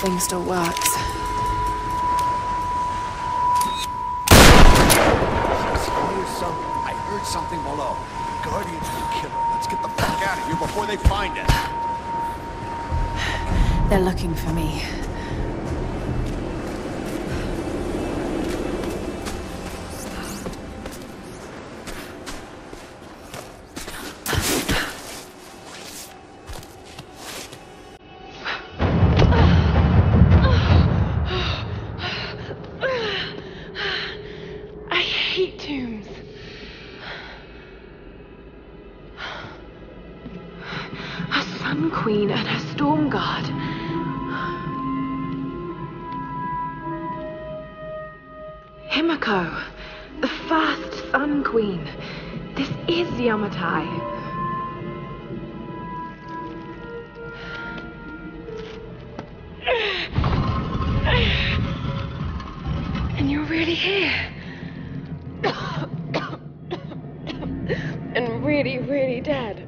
thing still works. I heard something below. Guardians will kill her. Let's get the fuck out of here before they find us. They're looking for me. Queen and her storm guard. Himiko, the first Sun Queen. This is Yamatai. And you're really here. And really, really dead.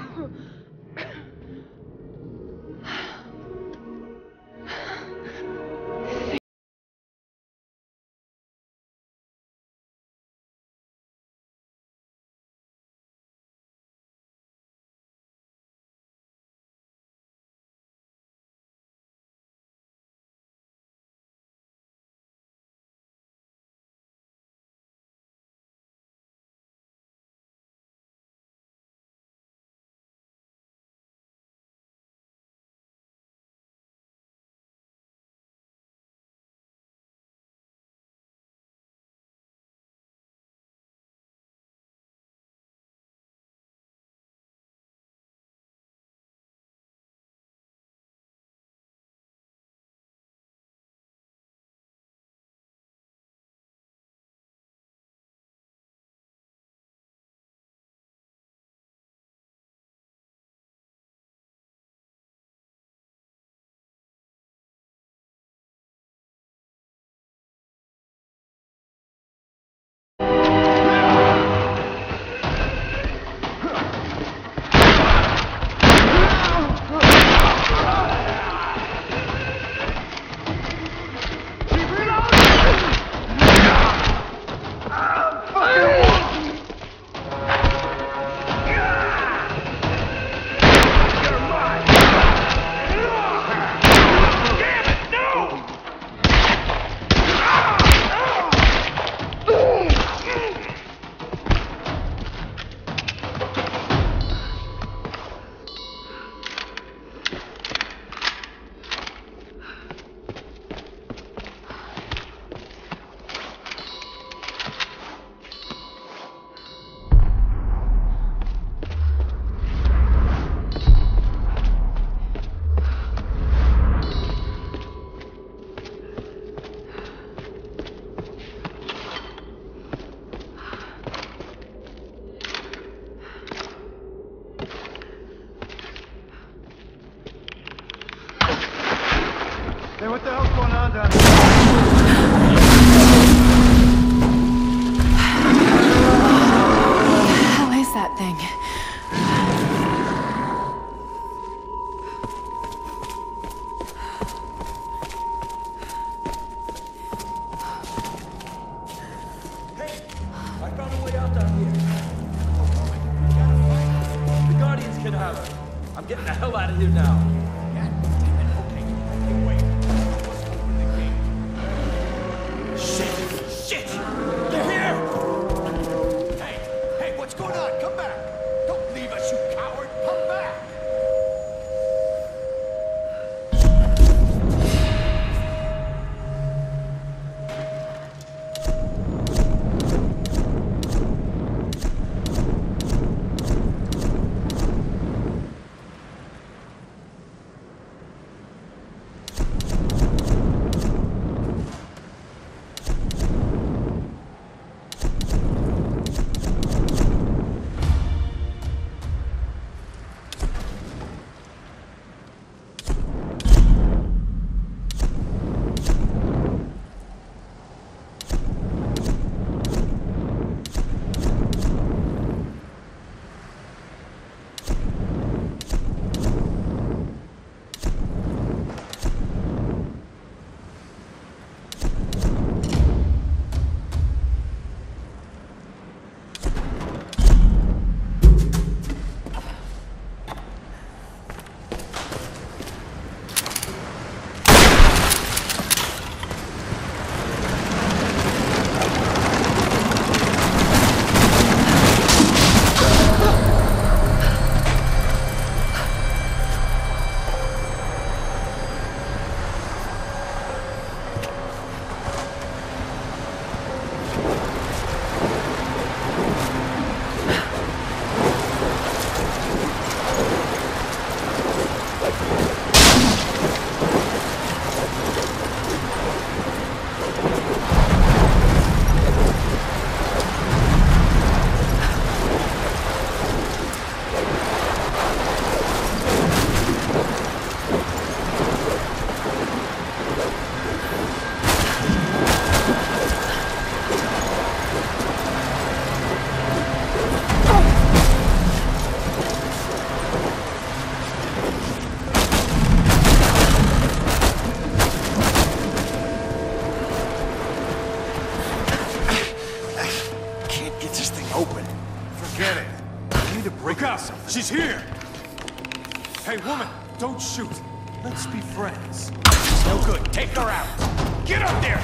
Hey, what the hell's going on down there? How is that thing? Hey, I found a way out down here. We gotta fight her. The Guardians can have her. I'm getting the hell out of here now. Shit! They're here! Hey, what's going on? Come back! Don't leave us, you coward! Come back! Hey, woman, don't shoot. Let's be friends. No good. Take her out. Get up there!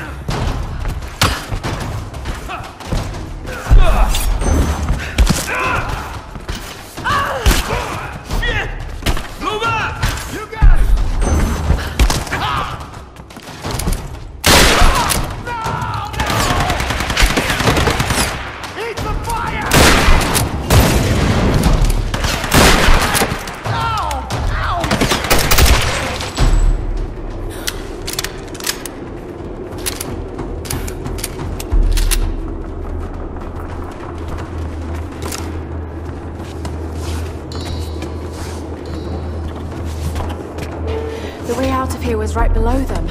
Shit! Move up! You got it! Eat the fire! Ow! Ow! The way out of here was right below them.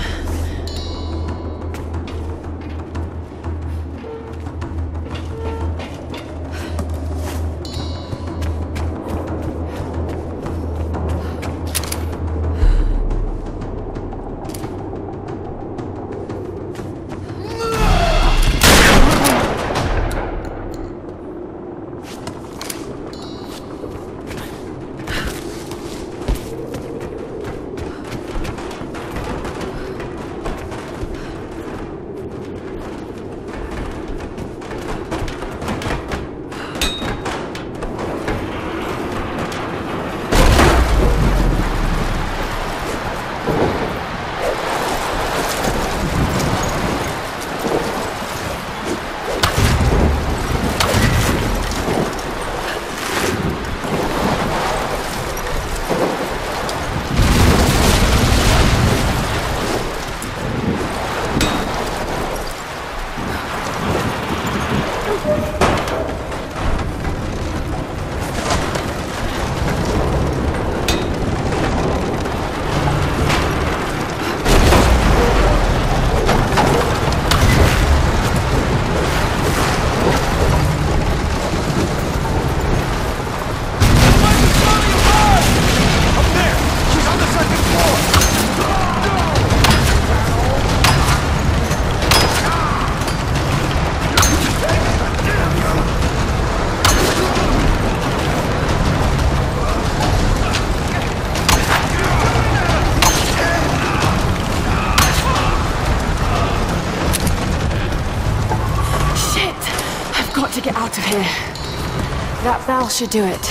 To get out of here. That bell should do it.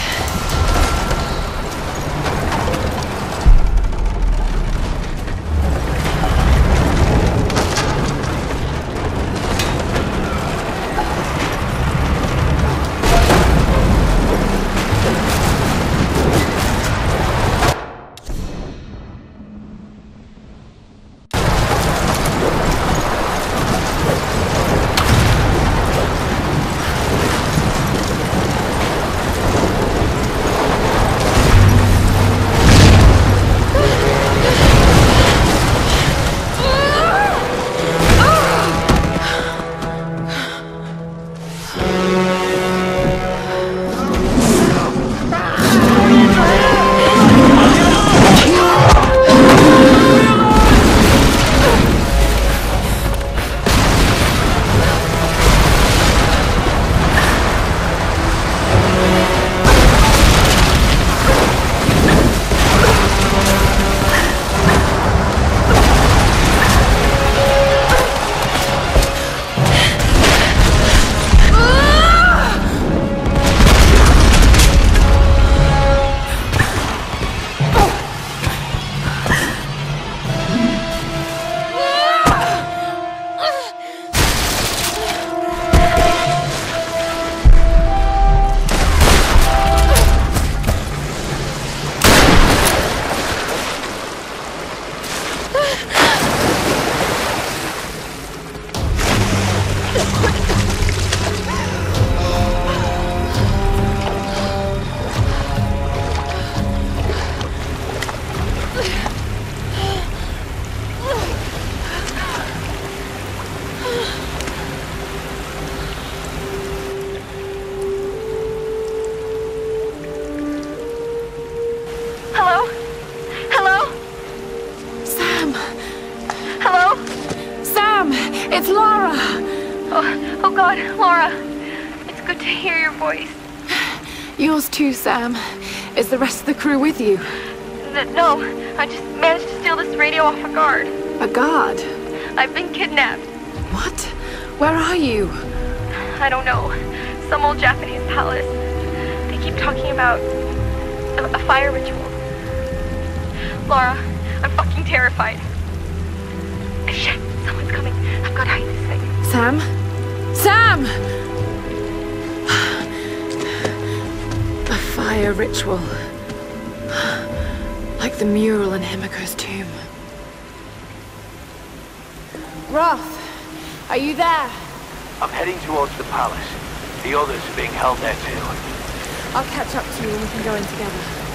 It's Lara! Oh God, Laura. It's good to hear your voice. Yours too, Sam. Is the rest of the crew with you? No, I just managed to steal this radio off a guard. A guard? I've been kidnapped. What? Where are you? I don't know. Some old Japanese palace. They keep talking about a fire ritual. Laura, I'm fucking terrified. Shit, someone's coming. I've got to hide this thing. Sam? Sam! A fire ritual. Like the mural in Himiko's tomb. Roth, are you there? I'm heading towards the palace. The others are being held there too. I'll catch up to you and we can go in together.